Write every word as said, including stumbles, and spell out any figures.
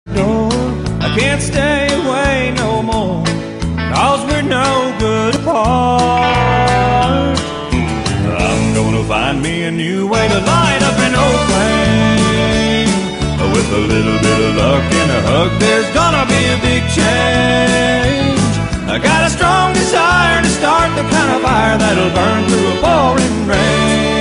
No, I can't stay away no more, 'cause we're no good apart. I'm gonna find me a new way to light up an old flame. With a little bit of luck and a hug, there's gonna be a big change. I got a strong desire to start the kind of fire that'll burn through a pouring rain.